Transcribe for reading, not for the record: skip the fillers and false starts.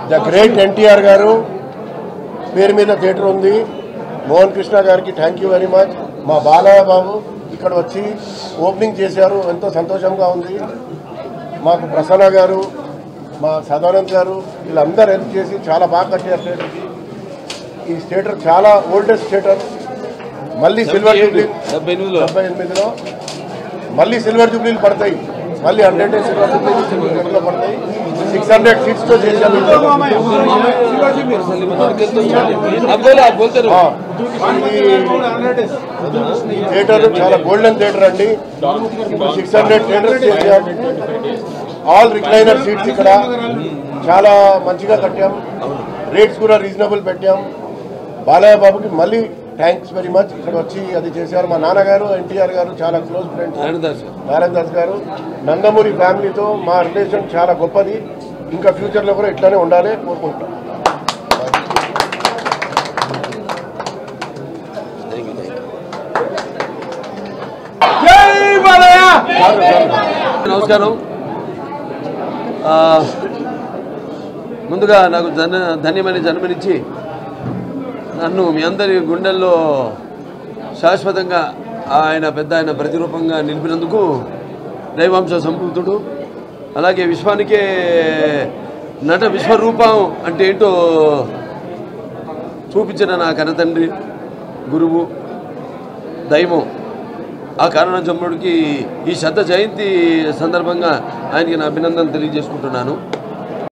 The great NTR గారు పేరు మీద థియేటర్ ఉంది. మోహన్ కృష్ణ గారికి థ్యాంక్ యూ వెరీ మచ్. మా బాలయ్య బాబు ఇక్కడ వచ్చి ఓపెనింగ్ చేశారు, ఎంతో సంతోషంగా ఉంది. మాకు ప్రసన్న గారు, మా సదానంద్ గారు వీళ్ళందరూ హెల్ప్ చేసి చాలా బాగా కట్టారు థియేటర్కి. ఈ థియేటర్ చాలా ఓల్డెస్ట్ థియేటర్. మళ్ళీ సిల్వర్ జూబ్లీ 78లో మళ్ళీ సిల్వర్ జూబ్లీలు పడతాయి. మళ్ళీ 100 సిల్వర్ జూబ్లీలో పడతాయి. 600 సీట్స్తో చేశాము. ఈ థియేటర్ చాలా గోల్డెన్ థియేటర్ అండి. 600 థియేటర్స్ చేశాం. ఆల్ రిక్లైనర్ సీట్స్ ఇక్కడ చాలా మంచిగా కట్టాం. రేట్స్ కూడా రీజనబుల్ పెట్టాం. బాలయ్య బాబుకి మళ్ళీ థ్యాంక్స్ వెరీ మచ్. ఇక్కడ వచ్చి అది చేశారు. మా నాన్నగారు ఎన్టీఆర్ గారు చాలా క్లోజ్ ఫ్రెండ్స్. నారాయణ దాస్ గారు, నందమూరి ఫ్యామిలీతో మా రిలేషన్ చాలా గొప్పది. ఇంకా ఫ్యూచర్లో కూడా ఇట్లానే ఉండాలి కోరుకుంటాం. నమస్కారం. ముందుగా నాకు ధన్యమైన జన్మనిచ్చి నన్ను మీ అందరి గుండెల్లో శాశ్వతంగా ఆయన ప్రతిరూపంగా నిలిపినందుకు దైవాంశ సంభూతుడు. అలాగే విశ్వానికే నట విశ్వరూపం అంటే ఏంటో చూపించిన నా కన్నతండ్రి, గురువు, దైవం, ఆ కారణ జమ్ముడికి ఈ శత జయంతి సందర్భంగా ఆయనకి నా అభినందనలు తెలియజేసుకుంటున్నాను.